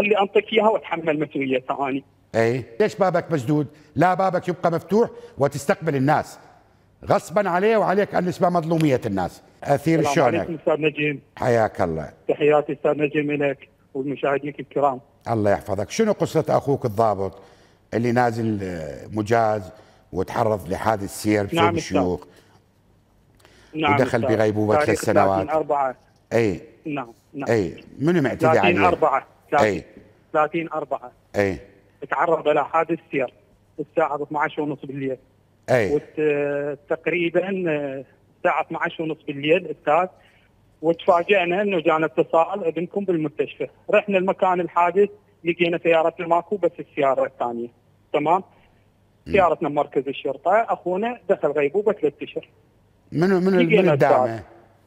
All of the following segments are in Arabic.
خلي انطيك اياها واتحمل مسؤوليتها اني. اي ليش بابك مسدود؟ لا، بابك يبقى مفتوح وتستقبل الناس غصبا عليه وعليك ان نسمع مظلوميه الناس. اثير السلام شلونك؟ عليكم استاذ نجيم. حياك الله. تحياتي استاذ نجيم لك والمشاهدين الكرام. الله يحفظك. شنو قصه اخوك الضابط اللي نازل مجاز وتعرض لحادث سير بسوق الشيوخ؟ نعم ودخل بغيبوبه 3 سنوات. 30/4. اي نعم. اي منو معتدي عليه؟ 30/4 اي تعرض الى حادث سير الساعه 12:30 بالليل. اي تقريبا الساعه 12:30 بالليل استاذ، وتفاجئنا انه جانا اتصال ابنكم بالمستشفى. رحنا المكان الحادث لقينا سيارتنا ماكو بس السياره الثانيه. تمام. سيارتنا مركز الشرطه، اخونا دخل غيبوبه 3 اشهر. من الدعم؟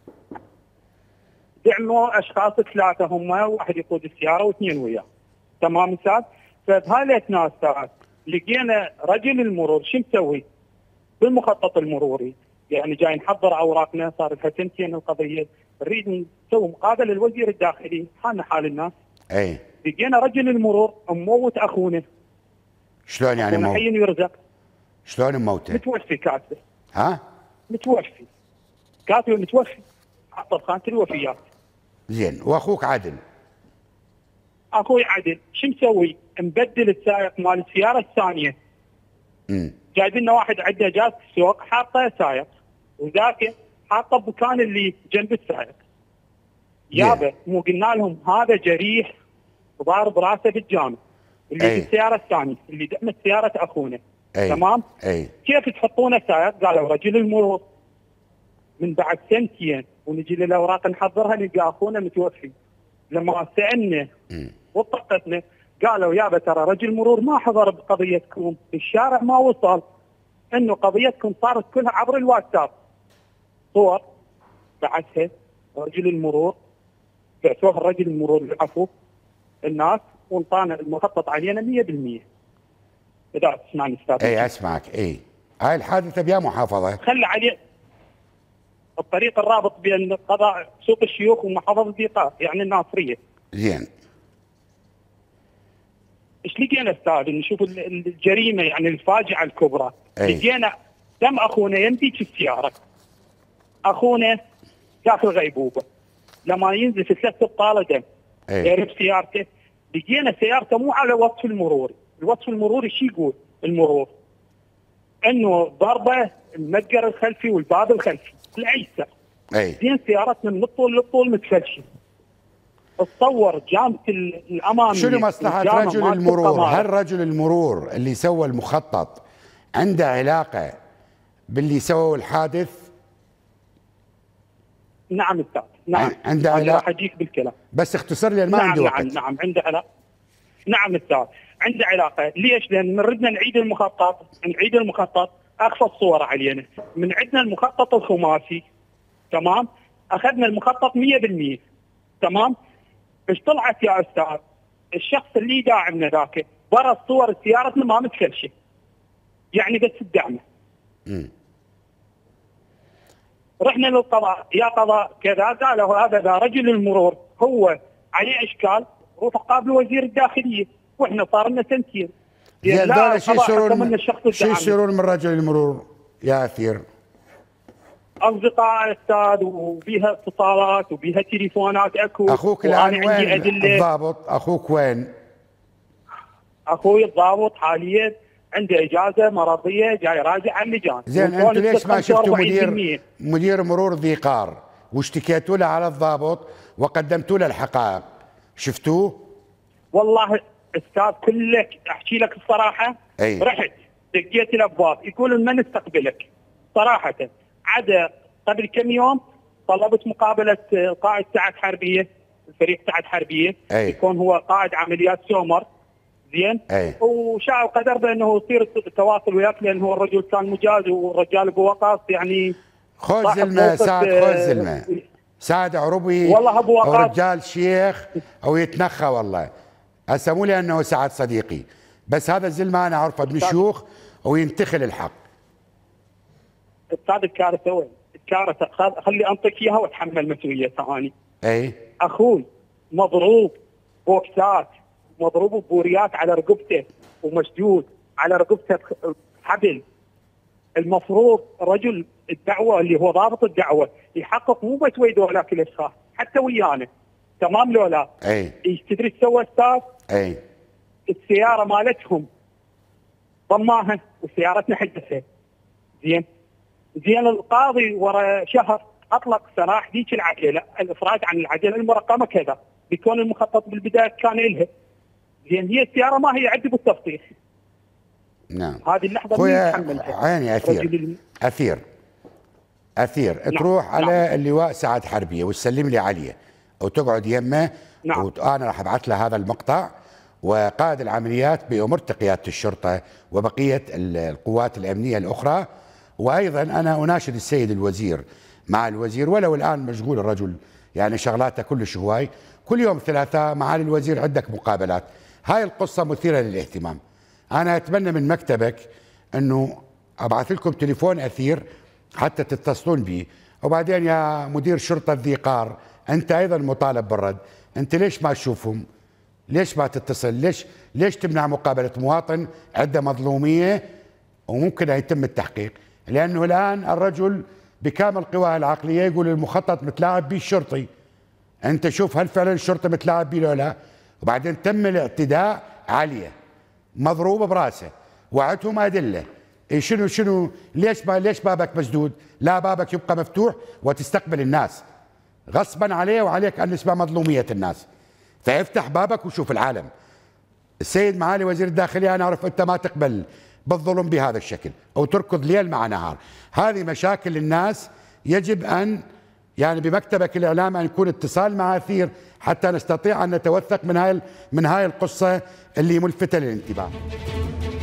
دعموا اشخاص 3 هم، واحد يقود السياره واثنين وياه. تمام استاذ. فبهاي الاثناء استاذ لقينا رجل المرور شو مسوي؟ بالمخطط المروري، يعني جاي نحضر اوراقنا، صار لها 2 سنين القضيه، نريد نسوي مقابله للوزير الداخلي، حالنا حال الناس. اي لقينا رجل المرور مموت اخونا. شلون يعني موت؟ حي يرزق. شلون مموته؟ متوفي كاتبه. ها؟ متوفي. كاتبه متوفي. حطه بخانه الوفيات. زين، واخوك عدل؟ اخوي عدل، شو مسوي؟ مبدل السائق مال السياره الثانيه. جايبين لنا واحد عنده اجازه السوق حاطه سائق، وذاك حاطه بمكان اللي جنب السائق. يابا مو قلنا لهم هذا جريح وضارب راسه بالجامع اللي في السياره الثانيه اللي دعمت سياره اخونا. تمام؟ كيف تحطونه سائق؟ قالوا رجل المرور. من بعد 2 سنين ونجي للاوراق نحضرها نلقى اخونا متوفي. لما سالنا وطقتنا قالوا يابا ترى رجل مرور ما حضر بقضيتكم، الشارع ما وصل، انه قضيتكم صارت كلها عبر الواتساب. صور بعثها رجل المرور، بعثوها الرجل المرور العفو الناس، وانطانا المخطط علينا 100%. اذا تسمعني استاذ. اي اسمعك. اي هاي الحادثه بيا محافظه؟ خلى عليه الطريق الرابط بين قضاء سوق الشيوخ ومحافظه البيقاء، يعني الناصريه. زين. ايش لقينا استاذ؟ نشوف الجريمه، يعني الفاجعه الكبرى. لقينا دم اخونا يمدي في السياره. اخونا داخل غيبوبه. لما ينزل في 3 ابطال دم يرب سيارته. لقينا سيارته مو على وصف المروري، الوصف المروري شو يقول؟ المرور انه ضربه المتجر الخلفي والباب الخلفي الايسر. زين سيارتنا من الطول للطول متفلشه. تصور جامعة الأمامية. شنو مصلحة رجل المرور؟ هل رجل المرور اللي سوى المخطط عنده علاقة باللي سووا الحادث؟ نعم استاذ، نعم عنده علاقة. راح اجيك بالكلام بس اختصر لي، ما عندي وقت. نعم عنده علاقة. نعم استاذ عنده علاقة. ليش؟ لأن ردنا نعيد المخطط، أخفى الصور علينا. من عندنا المخطط الخماسي. تمام؟ أخذنا المخطط 100%. تمام؟ ايش طلعت يا استاذ؟ الشخص اللي داعمنا ذاك برا الصور سيارتنا ما متفلشه. يعني بس الدعمه. رحنا للقضاء، يا قضاء كذا، قالوا هذا رجل المرور هو عليه اشكال، روحوا قابلوا وزير الداخليه، واحنا صار لنا سنتين. لا شو يصيرون من رجل المرور يا اثير؟ اصدقاء استاذ، وبيها اتصالات وبيها تليفونات اكو. اخوك الان وين الضابط؟ اخوك وين؟ اخوي الضابط حاليا عنده اجازه مرضيه، جاي راجع عن اللجان. زين، انتم ليش ما شفتوا مدير مرور ذي قار واشتكيتوا له على الضابط وقدمتوا له الحقائق؟ شفتوه؟ والله استاذ كلك احكي لك الصراحه. رحت دقيت الابواب يقولون ما نستقبلك صراحه. عدا قبل كم يوم طلبت مقابله قائد ساعات حربيه، الفريق ساعات حربيه، يكون هو قائد عمليات سومر. زين. وشاء القدر بانه يصير التواصل وياك، لانه هو الرجل كان مجاز والرجال ابو وقاص يعني. خوش زلمه سعد، خوش زلمه سعد عربي والله ابو وقاص، رجال شيخ او يتنخى. والله هسه مو لانه سعد صديقي، بس هذا الزلمه انا اعرفه ابن شيوخ وينتخل الحق. استاذ الكارثه وين؟ الكارثه خلي انطيك اياها واتحمل مسؤوليتها اني. اي اخوي مضروب بوكسات مضروب ببوريات على رقبته ومشدود على رقبته حبل. المفروض رجل الدعوه اللي هو ضابط الدعوه يحقق مو بس ويا ذولاك الاشخاص حتى ويانا. تمام لو لا؟ اي تدري ايش سوى استاذ؟ اي السياره مالتهم ضماها وسيارتنا حجزها. زين القاضي ورا شهر اطلق سراح ذيك العجله، الافراج عن العجله المرقمه كذا، بكون المخطط بالبدايه كان لها. زين هي السياره ما هي عندي بالتفصيل. نعم. هذه اللحظه مين يتحملها؟ عيني اثير نعم. تروح على نعم. اللواء سعد حربيه وتسلم لي عليه وتقعد يمه. نعم. وانا راح ابعث له هذا المقطع، وقائد العمليات بأمرت قياده الشرطه وبقيه القوات الامنيه الاخرى. وايضا انا اناشد السيد الوزير مع الوزير، ولو الان مشغول الرجل يعني شغلاته كلش هواي، كل يوم ثلاثاء معالي الوزير عندك مقابلات. هاي القصه مثيره للاهتمام. انا اتمنى من مكتبك انه ابعث لكم تليفون اثير حتى تتصلون به. وبعدين يا مدير شرطه ذي قار، انت ايضا مطالب بالرد. انت ليش ما تشوفهم؟ ليش ما تتصل؟ ليش تمنع مقابله مواطن عنده مظلوميه وممكن يتم التحقيق؟ لانه الان الرجل بكامل قواه العقليه يقول المخطط متلاعب به الشرطي. انت شوف هل فعلا الشرطه متلاعب به ولا لا؟ وبعدين تم الاعتداء عليه، مضروب براسه، وعدهم ادله. شنو ليش بابك مسدود؟ لا، بابك يبقى مفتوح وتستقبل الناس غصبا عليه وعليك ان نسمع مظلوميه الناس. فافتح بابك وشوف العالم. السيد معالي وزير الداخليه، انا اعرف انت ما تقبل بالظلم بهذا الشكل او تركض ليل مع نهار. هذه مشاكل الناس، يجب ان يعني بمكتبك الاعلام ان يكون اتصال مع اثير حتى نستطيع ان نتوثق من هاي القصه اللي ملفته للانتباه.